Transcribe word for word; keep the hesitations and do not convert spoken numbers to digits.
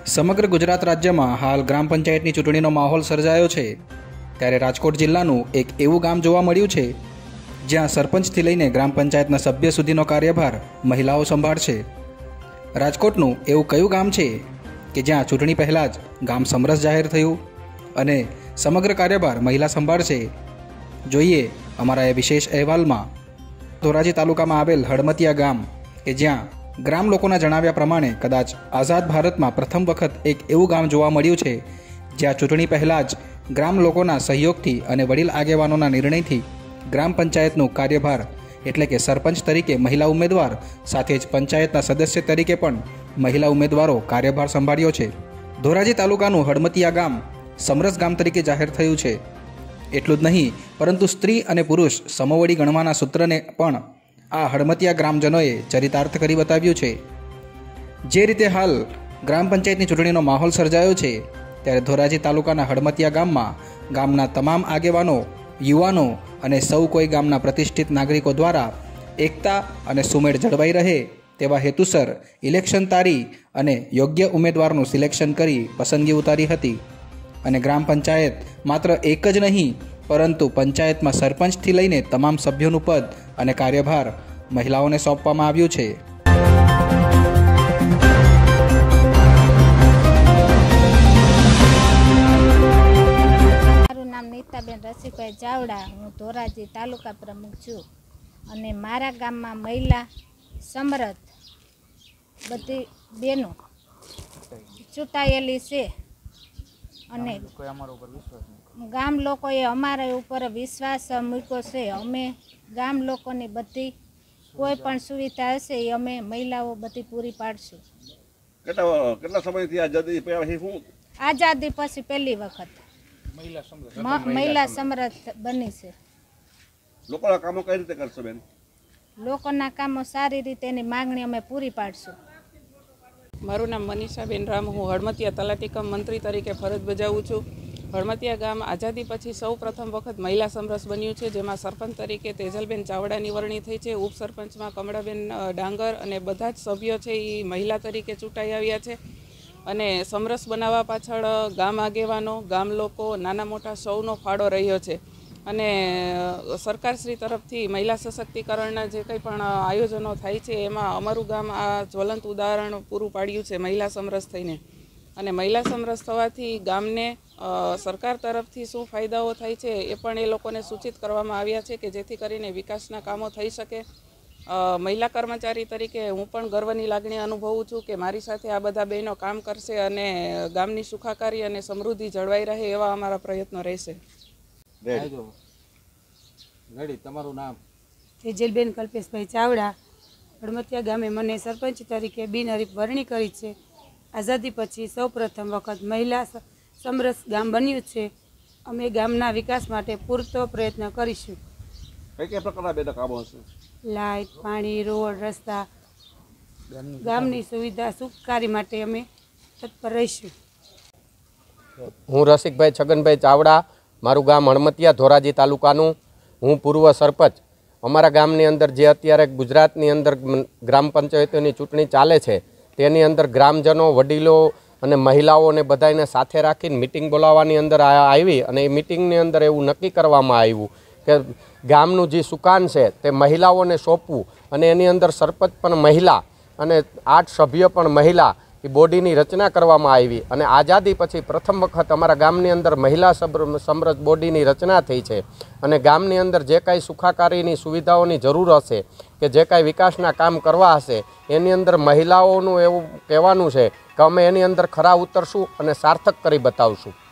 સમગ્ર ગુજરાત રાજ્યમાં હાલ ગ્રામ પંચાયતની ચૂંટણીનો માહોલ સર્જાયો છે। ત્યારે રાજકોટ જિલ્લાનું એક એવું ગામ જોવા મળ્યું છે જ્યાં સરપંચથી લઈને ગ્રામ પંચાયતના સભ્ય સુધીનો કાર્યભાર મહિલાઓ સંભાળશે। રાજકોટનું એવું કયું ગામ છે કે જ્યાં ચૂંટણી પહેલાં જ ગામ સમરસ જાહેર થયું અને સમગ્ર કાર્યભાર મહિલા સંભાળશે? જોઈએ અમારા એ વિશેષ અહેવાલમાં। ધોરાજી તાલુકામાં આવેલ હડમતિયા ગામ કે જ્યાં ગ્રામ લોકોના જણાવ્યા પ્રમાણે કદાચ આઝાદ ભારતમાં પ્રથમ વખત એક એવું ગામ જોવા મળ્યું છે જ્યાં ચૂંટણી પહેલાં જ ગ્રામ લોકોના સહયોગથી અને વડીલ આગેવાનોના નિર્ણયથી ગ્રામ પંચાયતનું કાર્યભાર એટલે કે સરપંચ તરીકે મહિલા ઉમેદવાર સાથે જ પંચાયતના સદસ્ય તરીકે પણ મહિલા ઉમેદવારો કાર્યભાર સંભાળ્યો છે। ધોરાજી તાલુકાનું હડમતિયા ગામ સમરસ ગામ તરીકે જાહેર થયું છે। એટલું જ નહીં પરંતુ સ્ત્રી અને પુરુષ સમવડી ગણવાના સૂત્રને પણ આ હડમતિયા ગ્રામજનોએ ચરિતાર્થ કરી બતાવ્યું છે। જે રીતે હાલ ગ્રામ પંચાયતની ચૂંટણીનો માહોલ સર્જાયો છે ત્યારે ધોરાજી તાલુકાના હડમતિયા ગામમાં ગામના તમામ આગેવાનો, યુવાનો અને સૌ કોઈ ગામના પ્રતિષ્ઠિત નાગરિકો દ્વારા એકતા અને સુમેળ જળવાઈ રહે તેવા હેતુસર ઇલેક્શન તારી અને યોગ્ય ઉમેદવારનું સિલેક્શન કરી પસંદગી ઉતારી હતી અને ગ્રામ પંચાયત માત્ર એક જ નહીં પરંતુ પંચાયતમાં સરપંચથી લઈને તમામ સભ્યોનું પદ અને કાર્યભાર મહિલાઓને સોંપવામાં આવ્યું છે। મારું નામ નીતાબેન રસિકભાઈ ચાવડા, હું ધોરાજી તાલુકા પ્રમુખ છું અને મારા ગામમાં મહિલા સમરથ બધી બહેનો ચૂંટાયેલી છે અને ગામ લોકોએ અમારા ઉપર વિશ્વાસ મૂક્યો છે। અમે ગામ લોકોની બધી કોઈ પણ સુવિધા હશે એ અમે મહિલાઓ બધી પૂરી પાડશું। કેટલા કેટલા સમયથી આઝાદી પછી આઝાદી પછી પહેલી વખત મહિલા સમરથ બની છે। લોકોના કામો કઈ રીતે કરશો બેન? લોકોના કામો સારી રીતે એની માંગણી અમે પૂરી પાડશું। મારું નામ મનીષાબેન રામ, હું હડમતિયા તલાટી કમ મંત્રી તરીકે ફરજ બજાવું છું। હડમતિયા ગામ આઝાદી પછી સૌ પ્રથમ વખત મહિલા સમરસ બન્યું છે, જેમાં સરપંચ તરીકે તેજલબેન ચાવડાની વરણી થઈ છે, ઉપસરપંચમાં કમળાબેન ડાંગર અને બધા જ સભ્યો છે એ મહિલા તરીકે ચૂંટાઈ આવ્યા છે। અને સમરસ બનાવવા પાછળ ગામ આગેવાનો, ગામ લોકો, નાના મોટા સૌનો ફાળો રહ્યો છે અને સરકારશ્રી તરફથી મહિલા સશક્તિકરણના જે કંઈ પણ આયોજનો થાય છે એમાં અમારું ગામ આ જ્વલંત ઉદાહરણ પૂરું પાડ્યું છે મહિલા સમરસ થઈને। અને મહિલા સમરસ થવાથી ગામને સરકાર તરફથી શું ફાયદાઓ થાય છે એ પણ એ લોકોને સૂચિત કરવામાં આવ્યા છે કે જેથી કરીને વિકાસના કામો થઈ શકે। મહિલા કર્મચારી તરીકે હું પણ ગર્વની લાગણી અનુભવું છું કે મારી સાથે આ બધા બહેનો કામ કરશે અને ગામની સુખાકારી અને સમૃદ્ધિ જળવાઈ રહે એવા અમારા પ્રયત્નો રહેશે। તમારું નામ? તેજલબેન કલ્પેશભાઈ ચાવડા, હડમતિયા ગામે મને સરપંચ તરીકે બિનહરીફ વરણી કરી છે। આઝાદી પછી સૌ પ્રથમ વખત મહિલા સમરસ ગામ બન્યું છે। અમે ગામના વિકાસ માટે પૂરતો પ્રયત્ન કરીશું। કઈ કઈ પ્રકારના બેના કામો હશે? લાઇટ, પાણી, રોડ, રસ્તા, ગામની સુવિધા સુખાકારી માટે અમે તત્પર રહીશું। હું રસિકભાઈ છગનભાઈ ચાવડા, મારું ગામ હડમતિયા, ધોરાજી તાલુકાનું। હું પૂર્વ સરપંચ। અમારા ગામની અંદર જે અત્યારે ગુજરાતની અંદર ગ્રામ પંચાયતોની ચૂંટણી ચાલે છે તેની અંદર ગ્રામજનો, વડીલો અને મહિલાઓને બધાને સાથે રાખીને મિટિંગ બોલાવવાની અંદર આવી અને એ મિટિંગની અંદર એવું નક્કી કરવામાં આવ્યું કે ગામનું જે સુકાન છે તે મહિલાઓને સોંપવું અને એની અંદર સરપંચ પણ મહિલા અને આઠ સભ્ય પણ મહિલા એ બોડીની રચના કરવામાં આવી અને આઝાદી પછી પ્રથમ વખત અમારા ગામની અંદર મહિલા સમરસ બોડીની રચના થઈ છે અને ગામની અંદર જે કાંઈ સુખાકારીની સુવિધાઓની જરૂર હશે કે જે કાંઈ વિકાસના કામ કરવા હશે એની અંદર મહિલાઓનું એવું કહેવાનું છે કે અમે એની અંદર ખરા ઉતરશું અને સાર્થક કરી બતાવશું।